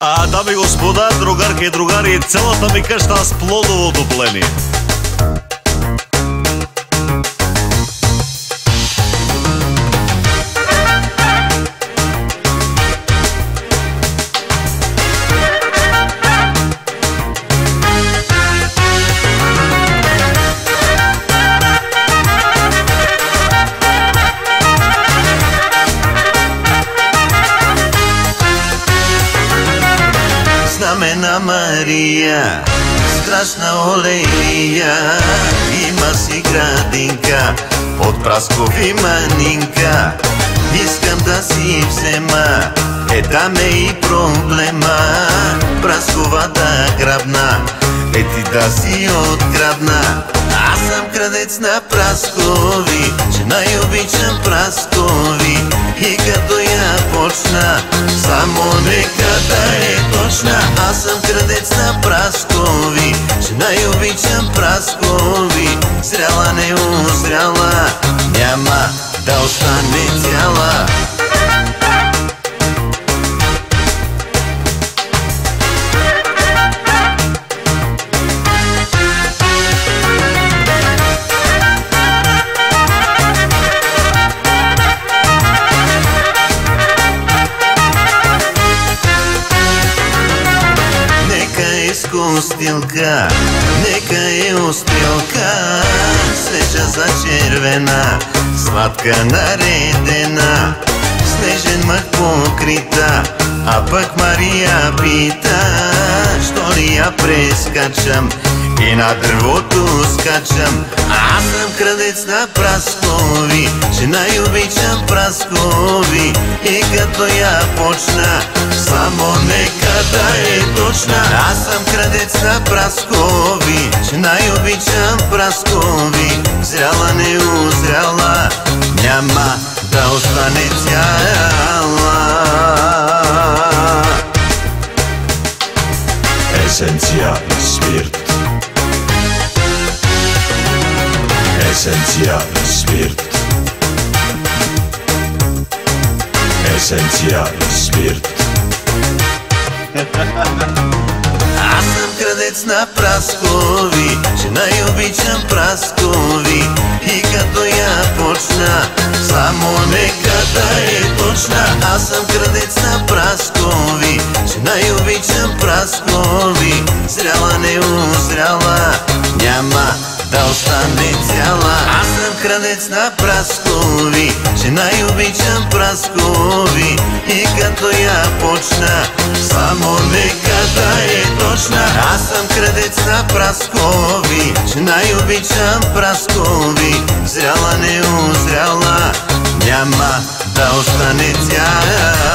Дами и господа, другарки и другари, целата ми къща с плодово отопление. Знамена Мария, страшна олелия, има си градинка от праскови манинка. Искам да си взема, там е и проблема, прасковата грабна, ти да си открадна. Аз съм крадец на праскови, че най-обичам праскови. И като я почна, само нека да е точна. Аз съм крадец на праскови, че най-обичам праскови. Зряла не озряла, няма да остане цяла. Костилка, нека е острелка, свежа за червена, сладка наредена, снежен мък покрита, а пък Мария пита, що ли я прескачам и на дървото скачам. Аз съм крадец на праскови, че най-обичам праскови. И като я почна, само нека да е точна. Аз съм крадец на праскови, че най-обичам праскови. Зряла не озряла, няма да остане цяла. Esencialny Spirt. Esencialny Spirt. Esencialny Spirt. Аз съм крадец на праскови, че най-обичам праскови. И като я почна, само нека да е точна. Аз съм крадец на праскови, че най-обичам праскови. Зряла не озряла, няма да остане цяла. Аз съм крадец на праскови, че най-обичам праскови. И като я почна, само нека да е точна. Аз съм крадец на праскови, че най-обичам праскови. Зряла не озряла, няма да остане цяла.